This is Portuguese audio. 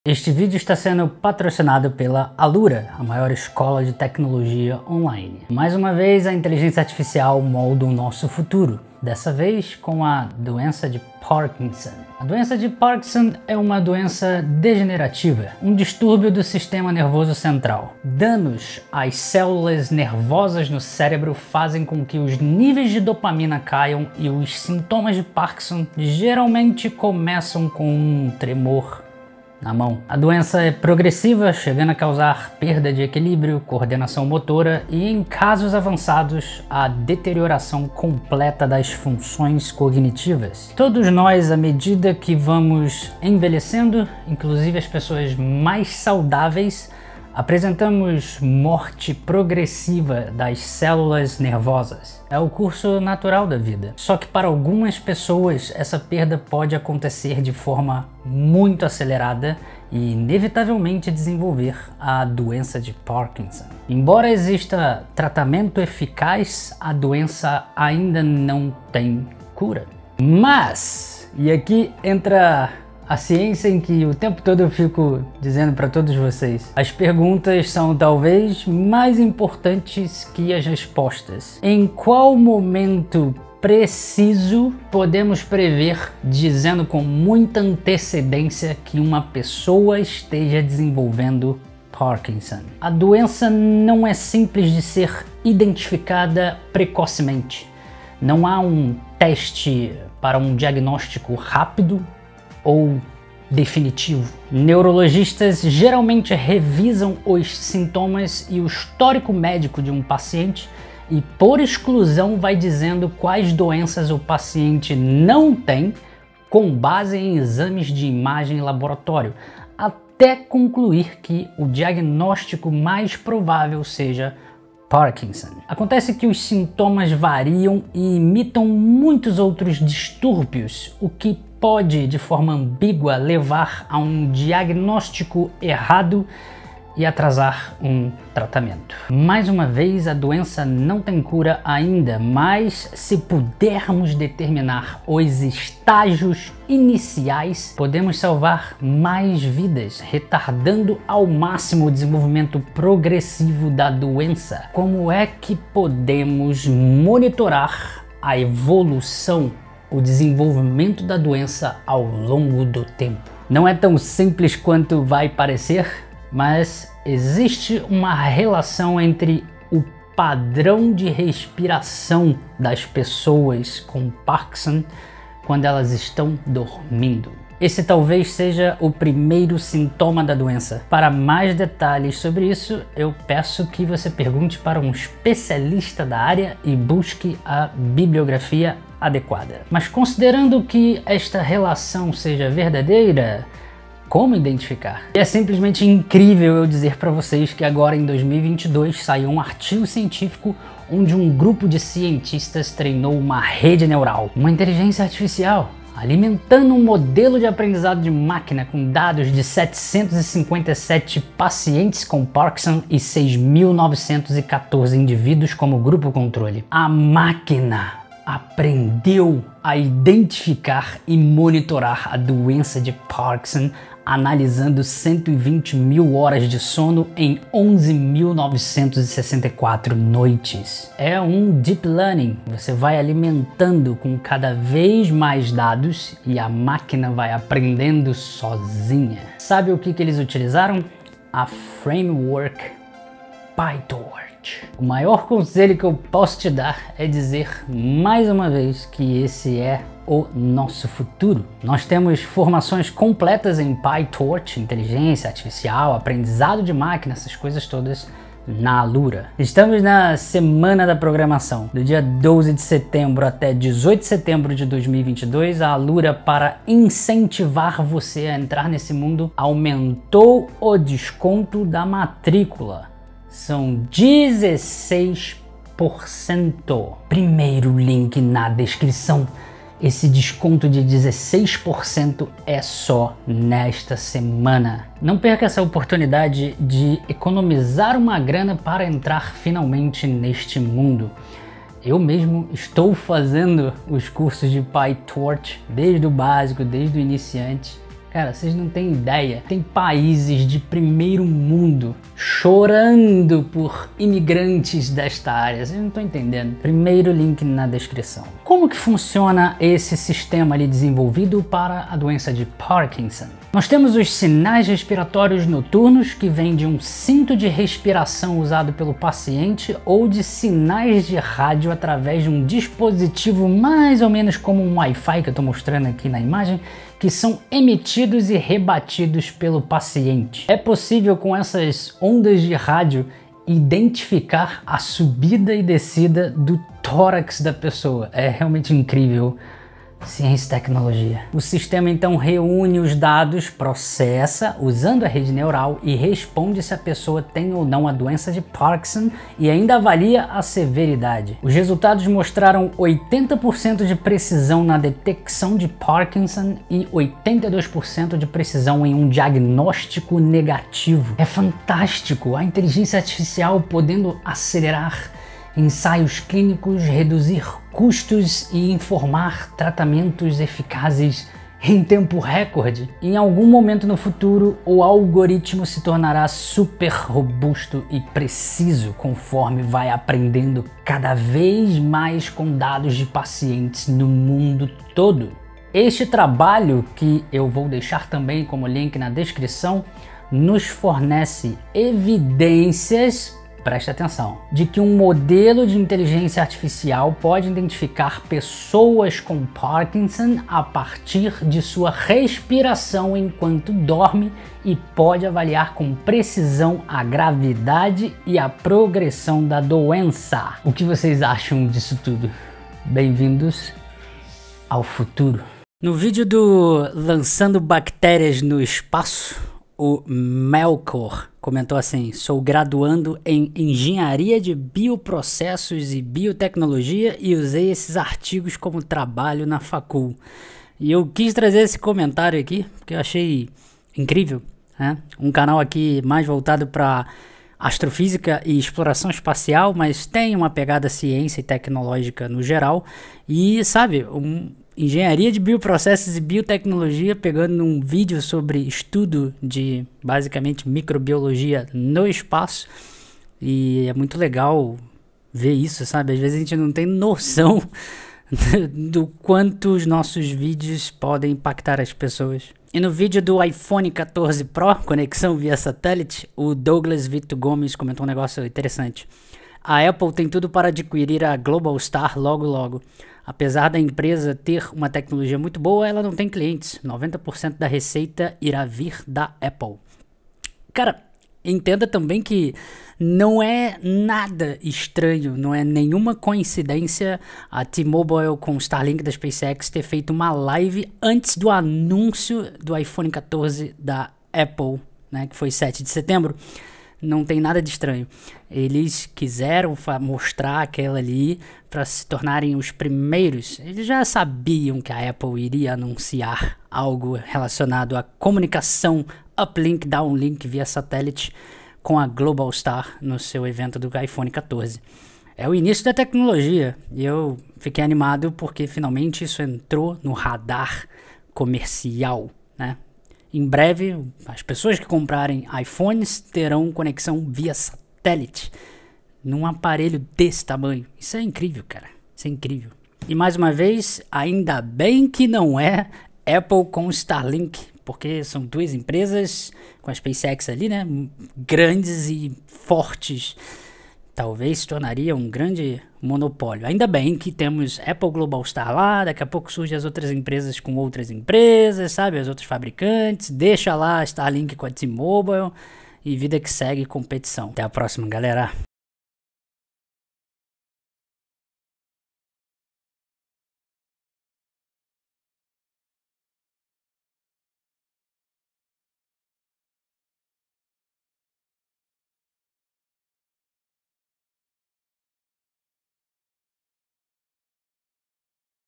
Este vídeo está sendo patrocinado pela Alura, a maior escola de tecnologia online. Mais uma vez, a inteligência artificial molda o nosso futuro, dessa vez com a doença de Parkinson. A doença de Parkinson é uma doença degenerativa, um distúrbio do sistema nervoso central. Danos às células nervosas no cérebro fazem com que os níveis de dopamina caiam e os sintomas de Parkinson geralmente começam com um tremor na mão. A doença é progressiva, chegando a causar perda de equilíbrio, coordenação motora e, em casos avançados, a deterioração completa das funções cognitivas. Todos nós, à medida que vamos envelhecendo, inclusive as pessoas mais saudáveis, apresentamos morte progressiva das células nervosas. É o curso natural da vida. Só que para algumas pessoas essa perda pode acontecer de forma muito acelerada e inevitavelmente desenvolver a doença de Parkinson. Embora exista tratamento eficaz, a doença ainda não tem cura. Mas, e aqui entra a ciência em que o tempo todo eu fico dizendo para todos vocês, as perguntas são talvez mais importantes que as respostas. Em qual momento preciso podemos prever, dizendo com muita antecedência, que uma pessoa esteja desenvolvendo Parkinson? A doença não é simples de ser identificada precocemente. Não há um teste para um diagnóstico rápido ou definitivo. Neurologistas geralmente revisam os sintomas e o histórico médico de um paciente e, por exclusão, vai dizendo quais doenças o paciente não tem com base em exames de imagem em laboratório, até concluir que o diagnóstico mais provável seja Parkinson. Acontece que os sintomas variam e imitam muitos outros distúrbios, o que pode, de forma ambígua, levar a um diagnóstico errado e atrasar um tratamento. Mais uma vez, a doença não tem cura ainda, mas se pudermos determinar os estágios iniciais, podemos salvar mais vidas, retardando ao máximo o desenvolvimento progressivo da doença. Como é que podemos monitorar a evolução, o desenvolvimento da doença ao longo do tempo? Não é tão simples quanto vai parecer, mas existe uma relação entre o padrão de respiração das pessoas com Parkinson quando elas estão dormindo. Esse talvez seja o primeiro sintoma da doença. Para mais detalhes sobre isso, eu peço que você pergunte para um especialista da área e busque a bibliografia adequada. Mas considerando que esta relação seja verdadeira, como identificar? E é simplesmente incrível eu dizer para vocês que agora em 2022 saiu um artigo científico onde um grupo de cientistas treinou uma rede neural, uma inteligência artificial, alimentando um modelo de aprendizado de máquina com dados de 757 pacientes com Parkinson e 6.914 indivíduos como grupo controle. A máquina aprendeu a identificar e monitorar a doença de Parkinson analisando 120 mil horas de sono em 11.964 noites. É um deep learning, você vai alimentando com cada vez mais dados e a máquina vai aprendendo sozinha. Sabe o que eles utilizaram? A framework PyTorch. O maior conselho que eu posso te dar é dizer mais uma vez que esse é o nosso futuro. Nós temos formações completas em PyTorch, inteligência artificial, aprendizado de máquina, essas coisas todas na Alura. Estamos na semana da programação, do dia 12 de setembro até 18 de setembro de 2022. A Alura, para incentivar você a entrar nesse mundo, aumentou o desconto da matrícula. São 16%. Primeiro link na descrição. Esse desconto de 16% é só nesta semana. Não perca essa oportunidade de economizar uma grana para entrar finalmente neste mundo. Eu mesmo estou fazendo os cursos de PyTorch desde o básico, desde o iniciante. Cara, vocês não têm ideia. Tem países de primeiro mundo chorando por imigrantes desta área. Vocês não estão entendendo. Primeiro link na descrição. Como que funciona esse sistema ali desenvolvido para a doença de Parkinson? Nós temos os sinais respiratórios noturnos, que vêm de um cinto de respiração usado pelo paciente ou de sinais de rádio através de um dispositivo mais ou menos como um Wi-Fi que eu estou mostrando aqui na imagem, que são emitidos e rebatidos pelo paciente. É possível com essas ondas de rádio identificar a subida e descida do tórax da pessoa. É realmente incrível. Ciência e tecnologia. O sistema então reúne os dados, processa usando a rede neural e responde se a pessoa tem ou não a doença de Parkinson e ainda avalia a severidade. Os resultados mostraram 80% de precisão na detecção de Parkinson e 82% de precisão em um diagnóstico negativo. É fantástico a inteligência artificial podendo acelerar ensaios clínicos, reduzir custos e informar tratamentos eficazes em tempo recorde. Em algum momento no futuro, o algoritmo se tornará super robusto e preciso conforme vai aprendendo cada vez mais com dados de pacientes no mundo todo. Este trabalho, que eu vou deixar também como link na descrição, nos fornece evidências, preste atenção, de que um modelo de inteligência artificial pode identificar pessoas com Parkinson a partir de sua respiração enquanto dorme e pode avaliar com precisão a gravidade e a progressão da doença. O que vocês acham disso tudo? Bem-vindos ao futuro. No vídeo do Lançando Bactérias no Espaço, o Melkor comentou assim: sou graduando em Engenharia de Bioprocessos e Biotecnologia e usei esses artigos como trabalho na facul. E eu quis trazer esse comentário aqui, porque eu achei incrível, né? Um canal aqui mais voltado para astrofísica e exploração espacial, mas tem uma pegada ciência e tecnológica no geral. E sabe, Engenharia de Bioprocessos e Biotecnologia, pegando um vídeo sobre estudo de, basicamente, microbiologia no espaço. E é muito legal ver isso, sabe? Às vezes a gente não tem noção do quanto os nossos vídeos podem impactar as pessoas. E no vídeo do iPhone 14 Pro, conexão via satélite, o Douglas Vito Gomes comentou um negócio interessante. A Apple tem tudo para adquirir a Globalstar logo logo. Apesar da empresa ter uma tecnologia muito boa, ela não tem clientes. 90% da receita irá vir da Apple. Cara, entenda também que não é nada estranho, não é nenhuma coincidência a T-Mobile com o Starlink da SpaceX ter feito uma live antes do anúncio do iPhone 14 da Apple, né, que foi 7 de setembro. Não tem nada de estranho. Eles quiseram mostrar aquela ali para se tornarem os primeiros. Eles já sabiam que a Apple iria anunciar algo relacionado à comunicação uplink, downlink via satélite com a Globalstar no seu evento do iPhone 14. É o início da tecnologia e eu fiquei animado porque finalmente isso entrou no radar comercial, né? Em breve, as pessoas que comprarem iPhones terão conexão via satélite num aparelho desse tamanho. Isso é incrível, cara. Isso é incrível. E mais uma vez, ainda bem que não é Apple com Starlink, porque são duas empresas com a SpaceX ali, né? Grandes e fortes. Talvez se tornaria um grande monopólio. Ainda bem que temos Apple Globalstar lá, daqui a pouco surgem as outras empresas com outras empresas, sabe? As outras fabricantes, deixa lá a Starlink com a T-Mobile e vida que segue, competição. Até a próxima, galera!